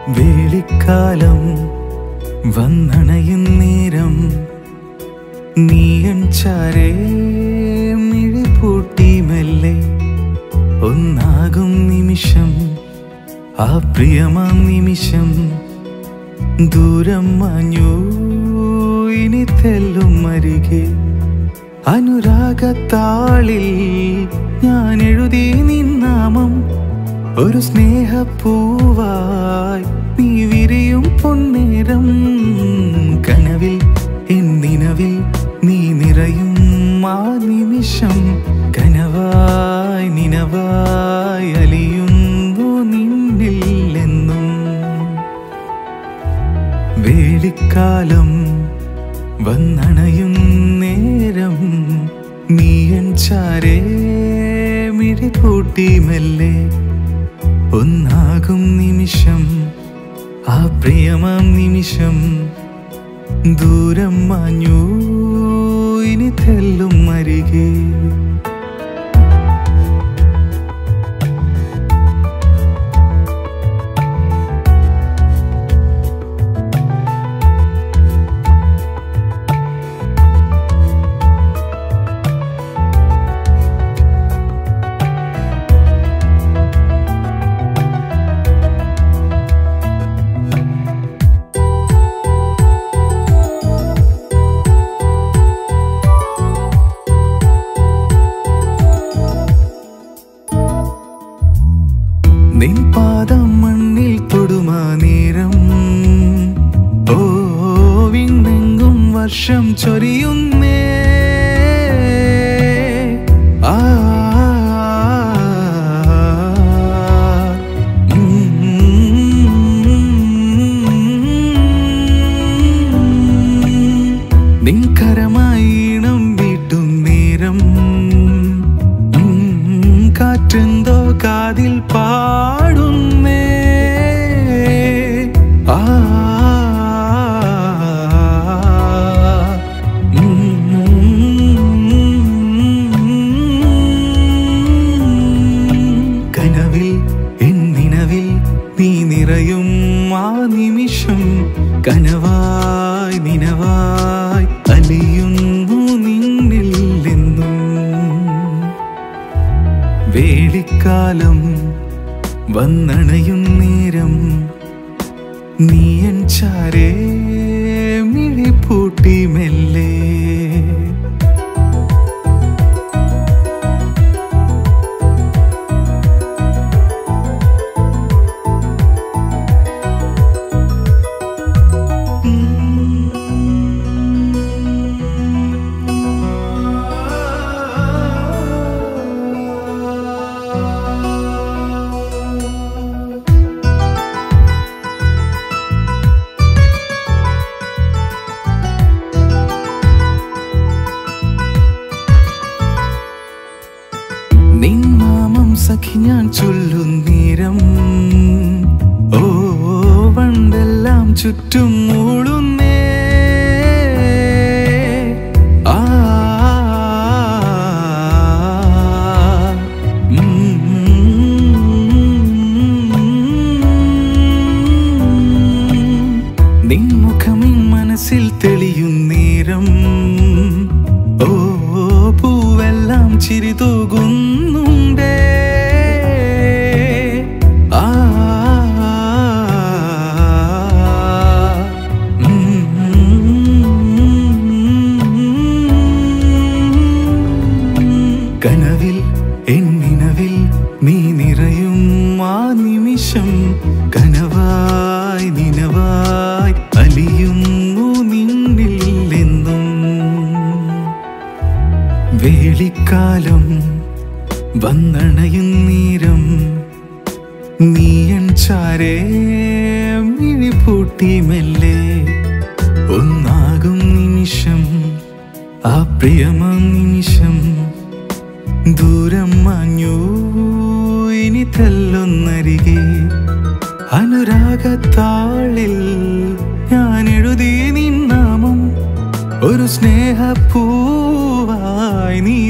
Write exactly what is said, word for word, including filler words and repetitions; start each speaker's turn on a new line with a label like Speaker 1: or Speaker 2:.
Speaker 1: വേളിക്കാലം വന്നണയുന്നേരം നീയൻ ചാരേ മിഴിപൂട്ടി മെല്ലെ ഒന്നാകും നിമിഷം ആ പ്രിയമാം നിമിഷം ദൂരം മാഞ്ഞു ഇനി തെല്ലും അരികെ അനുരാഗത്താളിൽ ഞാൻ എഴുതി നിൻ നാമം ഒരു സ്നേഹപ്പൂവായി നീ വിരിയും പൊന്നേരം കനവിൽ എന്നിനവിൽ നീ നിറയും ആ നിമിഷം കനവായി നിനവായി അലിയുന്നു നിന്നിൽ എന്നും വേളിക്കാലം വന്നണയും നേരം നീയൻ ചാരേ മിഴിപൂട്ടി മെല്ലെ ഒന്നാകും നിമിഷം ആ പ്രിയമാം നിമിഷം ദൂരം മാഞ്ഞു ഇനി തെല്ലും അരികെ നിൻ പാദം മണ്ണിൽ തൊടുമാ നേരം ഓ വിണ്ണെങ്കും വർഷം ചൊരിയുന്നേ ആ നിൻ കരമായി ഈണം വീട്ടും നേരം കാറ്റെന്തോ കാതിൽ പാടുന്നേ ആ കനവിൽ എന്നിനവിൽ നീ നിറയും ആ നിമിഷം കനവായി നിനവായി അലിയുന്നു നിന്നിൽ എന്നും വേളിക്കാലം വന്നണയും നേരം നീയൻ ചാരേ മിഴിപൂട്ടി മെല്ലെ നിൻ നാമം സഖി ഞാൻ ചൊല്ലുന്നേരം ഓ വണ്ടെല്ലാം ചുറ്റും മൂളുന്നേ ആ നിൻ മുഖമിൻ മനസ്സിൽ തെളിയുന്നേരം ഓ പൂവെല്ലാം ചിരി തൂകുന്നുണ്ടേ ആ കനവിൽ എന്നിനവിൽ നീ നിറയും ആ നിമിഷം കനവായി നിനവായി അലിയുന്നു നിന്നിൽ എന്നും വേളിക്കാലം വന്നണയും നേരം നീയൻ ചാരേ മിഴിപൂട്ടി മെല്ലെ ഒന്നാകും നിമിഷം ആ പ്രിയമാം നിമിഷം ദൂരം മാഞ്ഞു ഇനി തെല്ലൊന്നരികെ അനുരാഗത്താളിൽ ഞാൻ എഴുതി നിൻ നാമം ഒരു സ്നേഹപ്പൂവായി നീ